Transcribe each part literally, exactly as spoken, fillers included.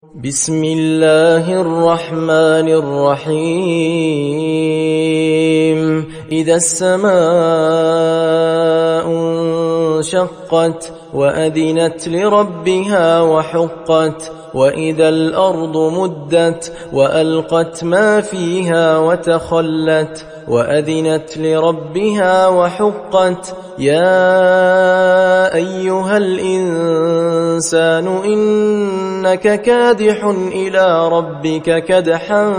بسم الله الرحمن الرحيم إذا السماء انشقت وأذنت لربها وحقت وإذا الأرض مدت وألقت ما فيها وتخلت وأذنت لربها وحقت يا أيها الإنسان إنك كادح إلى ربك كدحا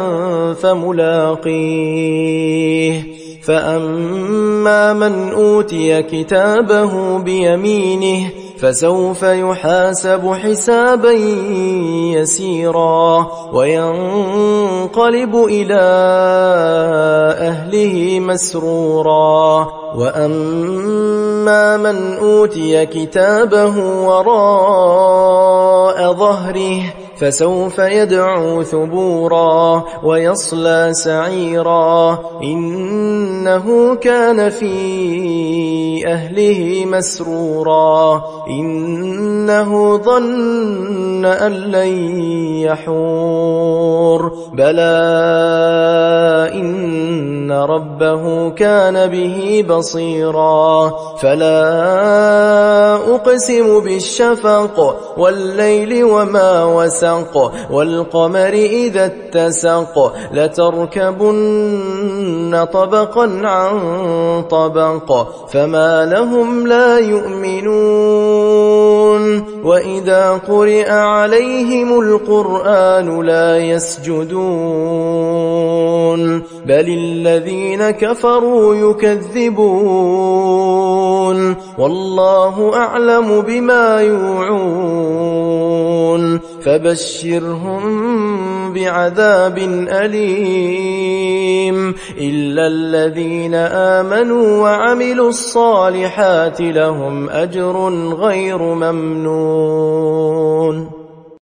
فملاقيه فأما من أوتي كتابه بيمينه فسوف يحاسب حسابا يسيرا وينقلب إلى أهله مسرورا وأما من أوتي كتابه وراء ظهره فسوف يدعو ثبورا ويصلى سعيرا إنه كان في أهله مسرورا إنه ظن أن لن يحور بلى إن ربه كان به بصيرا فلا أقسم بالشفق والليل وما وسق والقمر إذا اتسق لتركبن طبقا عن طبق فما لهم لا يؤمنون وإذا قرئ عليهم القرآن لا يسجدون بل الذين كفروا يكذبون والله أعلم بما يوعون فبشرهم بعذاب أليم إلا الذين آمنوا وعملوا الصالحات لهم أجر غير ممنون.